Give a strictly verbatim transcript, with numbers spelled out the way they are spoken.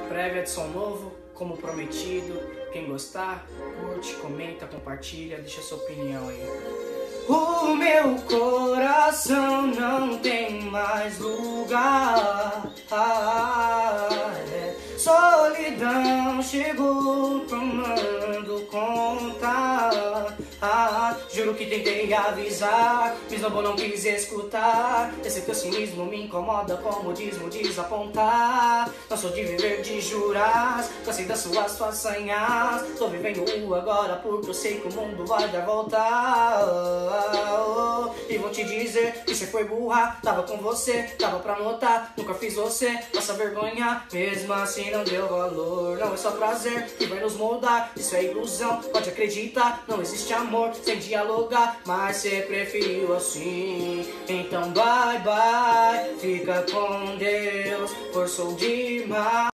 prévia de som novo, como prometido. Quem gostar, curte, comenta, compartilha, deixa sua opinião aí. O meu coração não tem mais lugar. Ah, é. Solidão chegou tomando conta. Ah, juro que tentei avisar, mas não, não quis escutar. Esse teu cinismo me incomoda, comodismo desapontar. Não sou de viver de jurar, cansei das suas façanhas. Tô vivendo o agora porque eu sei que o mundo vai dar volta. E vou te dizer que você foi burra. Tava com você, tava pra notar. Nunca fiz você passar vergonha. Mesmo assim não deu valor. Não é só prazer que vai nos moldar. Isso é ilusão, pode acreditar. Não existe amor sem dialogar. Mas você preferiu assim. Então bye bye, fica com Deus. Forçou demais.